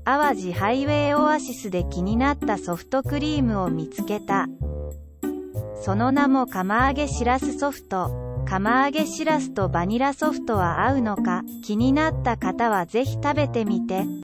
淡路ハイウェイオアシスで気になったソフトクリームを見つけた。その名も釜揚げしらすソフト。釜揚げしらすとバニラソフトは合うのか、気になった方はぜひ食べてみて。